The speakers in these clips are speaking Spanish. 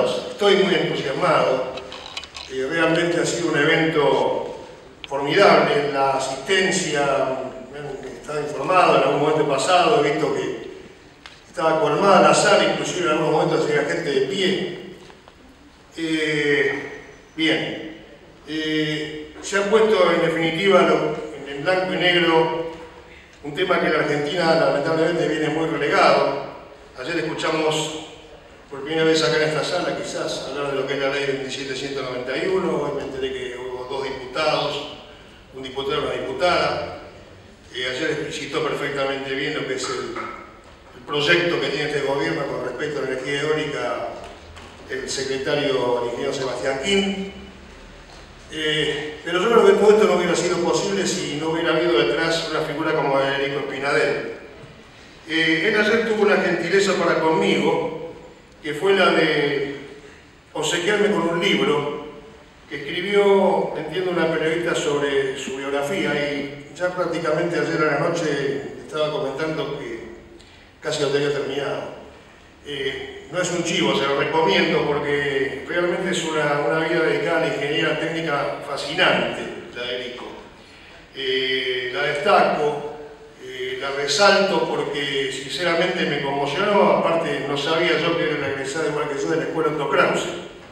entusiasmados, estoy muy entusiasmado. Realmente ha sido un evento formidable. La asistencia, estaba informado en algún momento pasado, he visto que estaba colmada la sala, inclusive en algunos momentos había gente de pie. Bien, se ha puesto en definitiva en blanco y negro un tema que en la Argentina lamentablemente viene muy relegado. Ayer escuchamos por primera vez acá en esta sala quizás hablar de lo que es la ley 2791, hoy me enteré que hubo 2 diputados, un diputado y una diputada. Ayer explicitó perfectamente bien lo que es el proyecto que tiene este gobierno con respecto a la energía eólica el secretario, el ingeniero Sebastián Kim. Pero yo creo que todo esto no hubiera sido posible si no hubiera habido detrás una figura como Erico Espinadel. Él ayer tuvo una gentileza para conmigo, que fue la de obsequiarme con un libro que escribió, entiendo, una periodista sobre su biografía, y ya prácticamente ayer a la noche estaba comentando que casi lo tenía terminado. No es un chivo, se lo recomiendo porque realmente es una vida dedicada a la ingeniería técnica fascinante, la de Erico. La destaco, la resalto porque sinceramente me conmocionó. Aparte no sabía yo que era la egresada igual que yo de la escuela Otto Krause.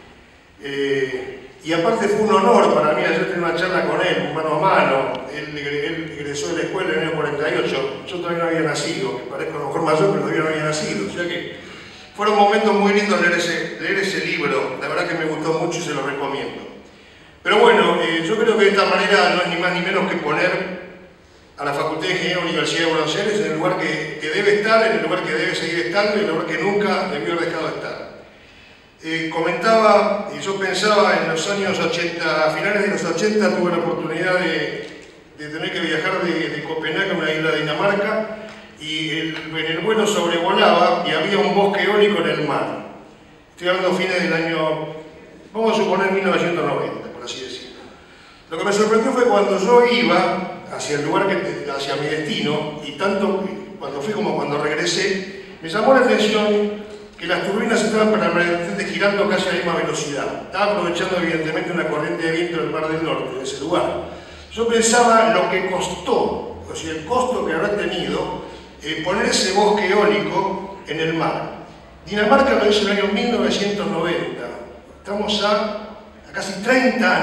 Y aparte fue un honor para mí ayer tener una charla con él, mano a mano. Él egresó de la escuela en el año 48, yo todavía no había nacido, me parezco a lo mejor mayor, pero todavía no había nacido. O sea que fueron momentos muy lindos leer ese libro, la verdad que me gustó mucho y se lo recomiendo. Pero bueno, yo creo que de esta manera no es ni más ni menos que poner a la Facultad de Ingeniería de la Universidad de Buenos Aires en el lugar que debe estar, en el lugar que debe seguir estando y en el lugar que nunca debió haber dejado de estar. Comentaba, y yo pensaba en los años 80, a finales de los 80 tuve la oportunidad de tener que viajar de Copenhague a una isla de Dinamarca, y en el vuelo sobrevolaba y había un bosque eólico en el mar. Estoy hablando fines del año, vamos a suponer 1990, por así decirlo. Lo que me sorprendió fue cuando yo iba hacia el lugar, hacia mi destino, y tanto cuando fui como cuando regresé, me llamó la atención que las turbinas estaban permanentemente girando casi a la misma velocidad. Estaba aprovechando evidentemente una corriente de viento del Mar del Norte, de ese lugar. Yo pensaba lo que costó, o sea, el costo que habrá tenido poner ese bosque eólico en el mar. Dinamarca lo hizo en el año 1990. Estamos a casi 30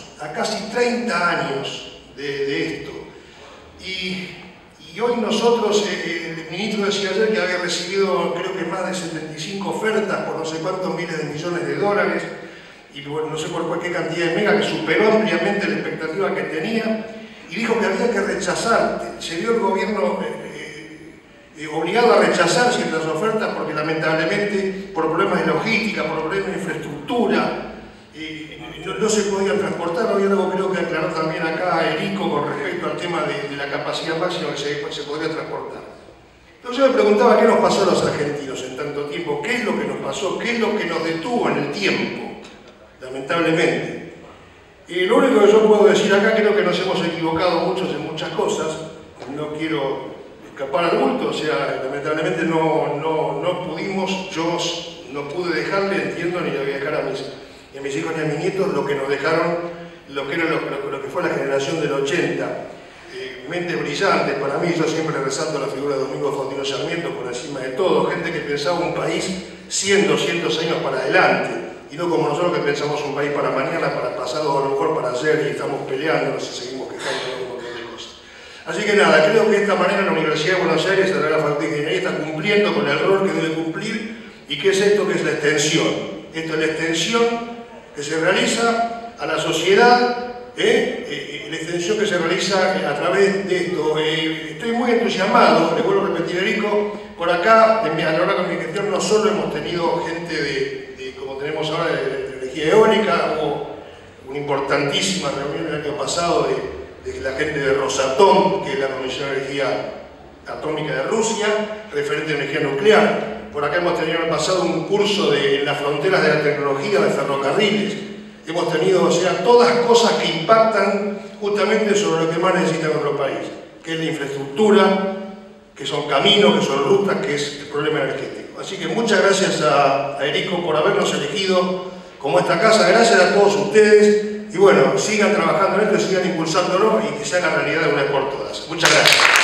años de esto. Y hoy nosotros, el ministro decía ayer que había recibido creo que más de 75 ofertas por no sé cuántos miles de millones de dólares, y bueno, no sé por qué cantidad de mega, que superó ampliamente la expectativa que tenía, y dijo que había que rechazar. Se vio el gobierno obligado a rechazar ciertas ofertas porque lamentablemente por problemas de logística, por problemas de infraestructura, no se podían transportar. Había algo creo que aclaró también acá Erico con respecto al tema de la capacidad máxima que se podría transportar. Entonces yo me preguntaba qué nos pasó a los argentinos en tanto tiempo, qué es lo que nos pasó, qué es lo que nos detuvo en el tiempo, lamentablemente. Lo único que yo puedo decir acá, creo que nos hemos equivocado muchos en muchas cosas, no quiero escapar al bulto, o sea, lamentablemente no pudimos, yo no pude dejarle, entiendo, ni le voy a dejar a mis hijos ni a mis nietos lo que nos dejaron, lo que fue la generación del 80. Mentes brillantes, para mí, yo siempre resalto la figura de Domingo Faustino Sarmiento por encima de todo, gente que pensaba un país 100, 200 años para adelante, y no como nosotros que pensamos un país para mañana, para pasado, a lo mejor para ayer, y estamos peleándonos y seguimos quejándonos. Así que nada, creo que de esta manera la Universidad de Buenos Aires, la Facultad de Ingeniería, está cumpliendo con el rol que debe cumplir. ¿Y qué es esto? Que es la extensión. Esto es la extensión que se realiza a la sociedad, la extensión que se realiza a través de esto. Estoy muy entusiasmado, le vuelvo a repetir, Erico, por acá, a lo largo de mi gestión, no solo hemos tenido gente como tenemos ahora, de energía eólica, hubo una importantísima reunión el año pasado de la gente de Rosatom, que es la Comisión de Energía Atómica de Rusia, referente a energía nuclear. Por acá hemos tenido en el pasado un curso en las fronteras de la tecnología de ferrocarriles. Hemos tenido, o sea, todas cosas que impactan justamente sobre lo que más necesita nuestro país, que es la infraestructura, que son caminos, que son rutas, que es el problema energético. Así que muchas gracias a Erico por habernos elegido como esta casa. Gracias a todos ustedes. Y bueno, sigan trabajando en esto, sigan impulsándolo y que se haga realidad de una vez por todas. Muchas gracias.